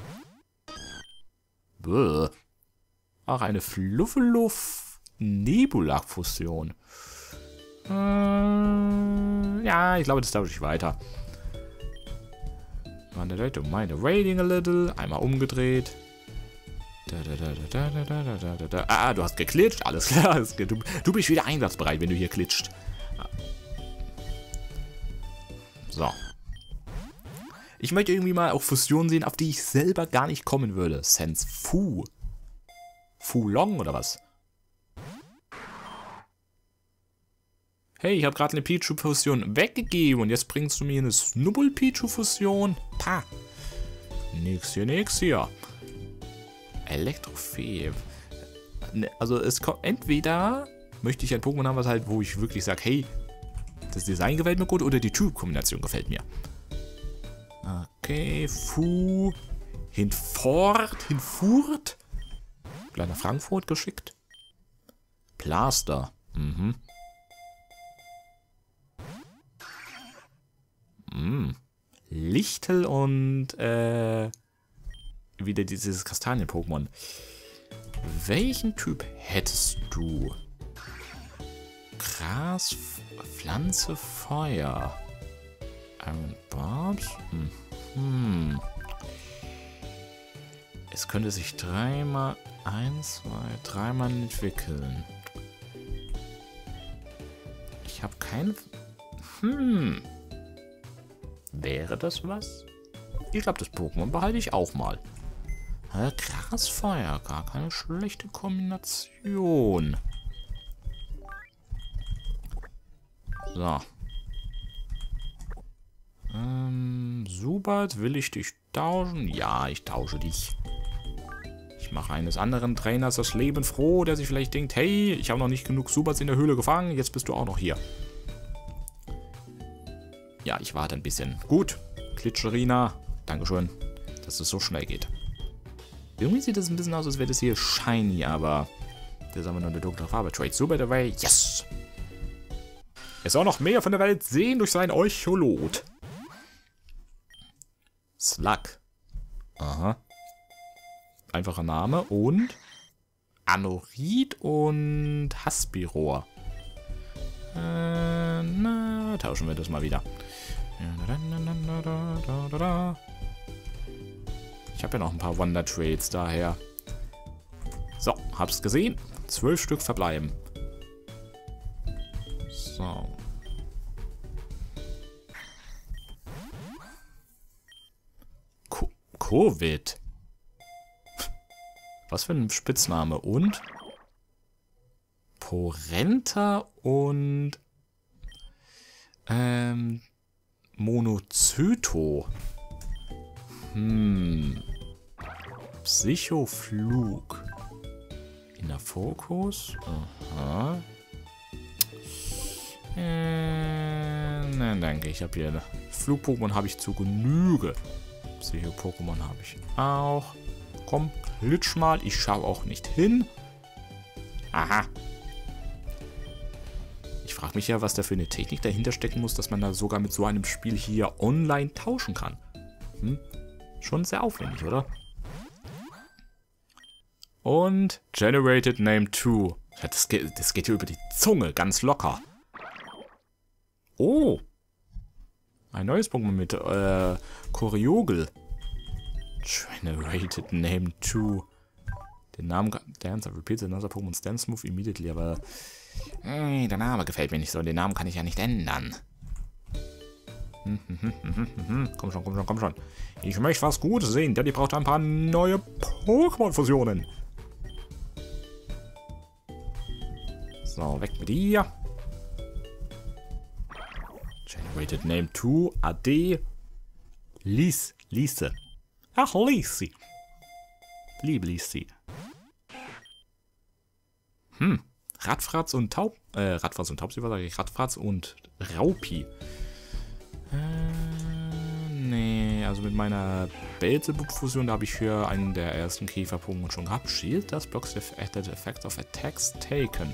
Bäh. Ach, eine Fluffeluff Nebula-Fusion. Ja, ich glaube, das tausche ich weiter. Meine Rating a little. Einmal umgedreht. Ah, du hast geklitscht. Alles klar. Du bist wieder einsatzbereit, wenn du hier klitscht. So. Ich möchte irgendwie mal auch Fusionen sehen, auf die ich selber gar nicht kommen würde. Sense Fu. Fu Long oder was? Hey, ich habe gerade eine Pichu-Fusion weggegeben und jetzt bringst du mir eine Snubbull-Pichu-Fusion. Pa. Nix hier. Elektrofee. Also es kommt entweder möchte ich ein Pokémon haben, was halt, wo ich wirklich sage, hey, das Design gefällt mir gut oder die Typ-Kombination gefällt mir. Okay, Fu. Hinfurt. Kleiner Frankfurt geschickt. Plaster. Lichtel und wieder dieses Kastanien-Pokémon. Welchen Typ hättest du? Gras, Pflanze, Feuer. Iron Barbs? Es könnte sich dreimal entwickeln. Ich habe keinen... Wäre das was? Ich glaube, das Pokémon behalte ich auch mal. Grasfeuer, gar keine schlechte Kombination. So. Subert, will ich dich tauschen? Ja, ich tausche dich. Ich mache eines anderen Trainers das Leben froh, der sich vielleicht denkt, hey, ich habe noch nicht genug Subats in der Höhle gefangen, jetzt bist du auch noch hier. Ja, ich warte ein bisschen. Gut, Klitscherina, dankeschön, dass es so schnell geht. Irgendwie sieht es ein bisschen aus, als wäre das hier shiny, aber das ist aber nur eine dunkle Farbe. Trade Super away, yes! Er soll noch mehr von der Welt sehen durch sein Eucholot. Slug. Aha. Einfacher Name und Anorid und Haspirohr. Na, tauschen wir das mal wieder. Ich habe ja noch ein paar Wonder Trades daher. So, hab's gesehen. 12 Stück verbleiben. So. Covid. Was für ein Spitzname. Und Porenta und Monozyto. Psychoflug. In der Fokus. Aha. Nein, danke. Ich habe hier Flug-Pokémon habe ich zu Genüge. Psycho-Pokémon habe ich auch. Komm, klitsch mal. Ich schaue auch nicht hin. Aha. Ich frage mich ja, was da für eine Technik dahinter stecken muss, dass man da sogar mit so einem Spiel hier online tauschen kann. Schon sehr aufwendig, oder? Und Generated Name 2. Das geht hier über die Zunge, ganz locker. Oh. Ein neues Pokémon mit Koriogel. Generated Name 2. Den Namen Dance repeats another Pokémon's Dance Move immediately, aber der Name gefällt mir nicht so. Den Namen kann ich ja nicht ändern. Komm schon, komm schon, komm schon. Ich möchte was Gutes sehen. Daddy braucht ein paar neue Pokémon-Fusionen. So, weg mit dir. Generated Name 2, AD. Lise. Ach, Lise. Liebe Lise. Radfratz und Taubsi, was sage ich? Radfratz und Raupi. Nee, also mit meiner Beelzebub-Fusion, da habe ich für einen der ersten Käfer-Pokémon schon gehabt. Shield, das blocks the effects of attacks taken.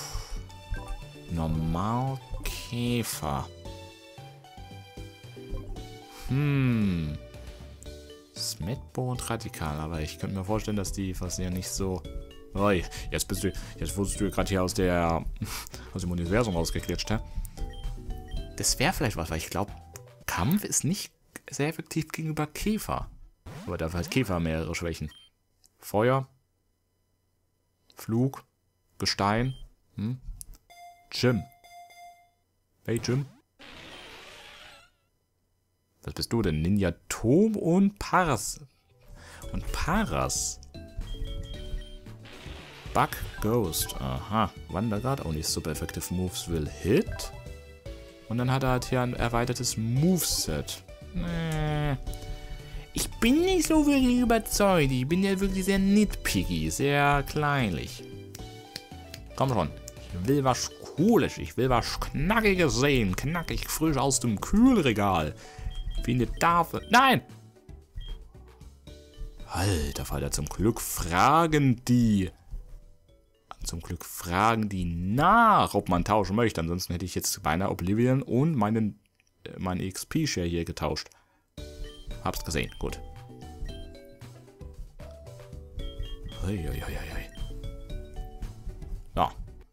Normal Käfer. Smetbo und Radikal, aber ich könnte mir vorstellen, dass die fast ja nicht so... Oi, jetzt wurdest du gerade hier aus dem Universum rausgeklitscht, hä? Das wäre vielleicht was, weil ich glaube, Kampf ist nicht sehr effektiv gegenüber Käfer. Aber dafür hat Käfer mehrere Schwächen. Feuer. Flug. Gestein. Gym. Hey, Gym. Was bist du denn? Ninja Tom und Paras. Bug Ghost. Aha. Wanderguard. Only super effective moves will hit. Und dann hat er halt hier ein erweitertes Moveset. Ich bin nicht so wirklich überzeugt. Ich bin ja wirklich sehr nitpicky. Sehr kleinlich. Komm schon. Ich will was Cooles. Ich will was Knackiges sehen. Knackig frisch aus dem Kühlregal. Wie eine Tafel. Nein! Alter Falter, zum Glück fragen die nach, ob man tauschen möchte. Ansonsten hätte ich jetzt beinahe Oblivion und meinen XP-Share hier getauscht. Hab's gesehen, gut. Ja.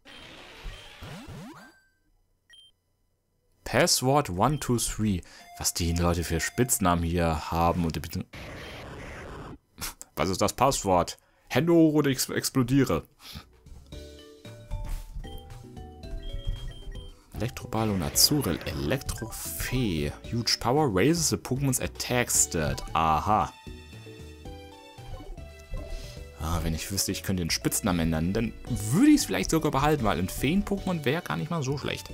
Passwort 123. Was die Leute für Spitznamen hier haben. Und bitte. Was ist das Passwort? Hände hoch oder ich explodiere. Elektroball und Azurel. Elektrofee. Huge Power raises the Pokémon's Attack Stat. Aha. Wenn ich wüsste, ich könnte den Spitznamen ändern, dann würde ich es vielleicht sogar behalten, weil ein Feen-Pokémon wäre gar nicht mal so schlecht.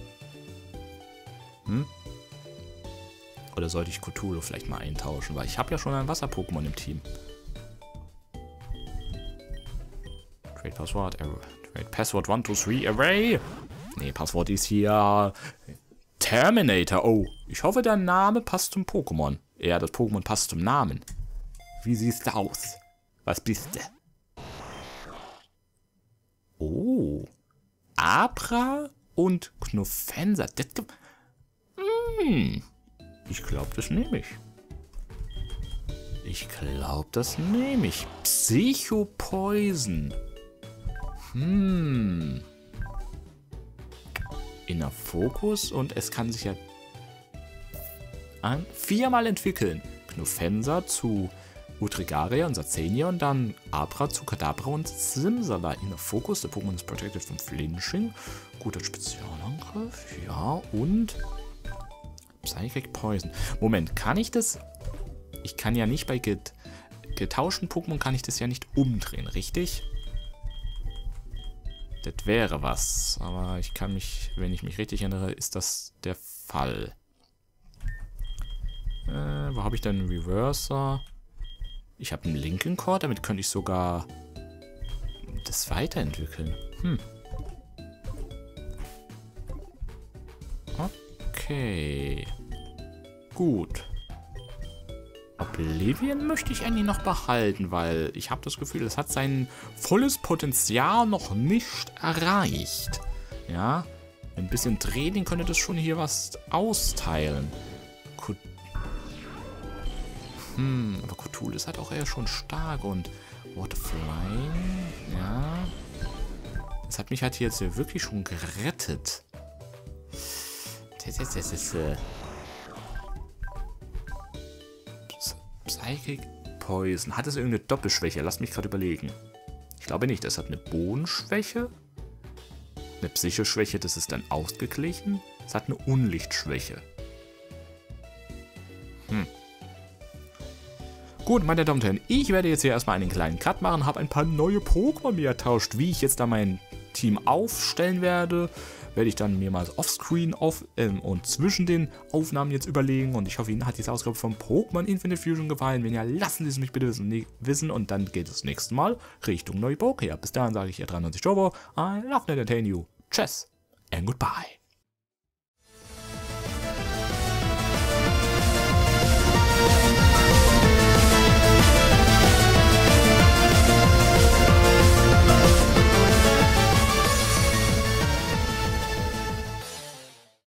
Oder sollte ich Cthulhu vielleicht mal eintauschen, weil ich habe ja schon ein Wasser-Pokémon im Team. Trade Passwort, Trade Password 123 Array. Nee, Passwort ist hier Terminator. Oh, ich hoffe, der Name passt zum Pokémon. Ja, das Pokémon passt zum Namen. Wie siehst du aus? Was bist du? Oh. Abra und Knufensa. Ich glaube, das nehme ich. Ich glaube, das nehme ich. Psychopoison. Inner Fokus und es kann sich ja 4-mal entwickeln. Knufensa zu Utrigaria und Sazenia und dann Abra zu Kadabra und Simsala. Inner Fokus, der Pokémon ist protected from Flinching. Guter Spezialangriff, ja, und Psychic Poison. Moment, kann ich das? Ich kann ja nicht bei getauschten Pokémon kann ich das ja nicht umdrehen, richtig? Das wäre was, aber ich kann mich, wenn ich mich richtig erinnere, ist das der Fall. Wo habe ich denn einen Reverser? Ich habe einen Linken Core, damit könnte ich sogar das weiterentwickeln. Okay. Gut. Oblivion möchte ich eigentlich noch behalten, weil ich habe das Gefühl, es hat sein volles Potenzial noch nicht erreicht. Ja, ein bisschen Training könnte das schon hier was austeilen. Aber Cthulhu ist halt auch eher schon stark und Waterflying, ja. Das hat mich halt hier jetzt wirklich schon gerettet. Psychic Poison. Hat es irgendeine Doppelschwäche? Lass mich gerade überlegen. Ich glaube nicht. Das hat eine Bodenschwäche. Eine Psychoschwäche, das ist dann ausgeglichen. Es hat eine Unlichtschwäche. Gut, meine Damen und Herren, ich werde jetzt hier erstmal einen kleinen Cut machen, habe ein paar neue Pokémon mir ertauscht. Wie ich jetzt da mein Team aufstellen werde, werde ich dann mir mal offscreen und zwischen den Aufnahmen jetzt überlegen. Und ich hoffe, Ihnen hat diese Ausgabe von Pokémon Infinite Fusion gefallen. Wenn ja, lassen Sie es mich bitte wissen. Und dann geht es das nächste Mal Richtung neue Poké. Bis dahin sage ich hier 93 Jobo. I love and entertain you. Tschüss and goodbye.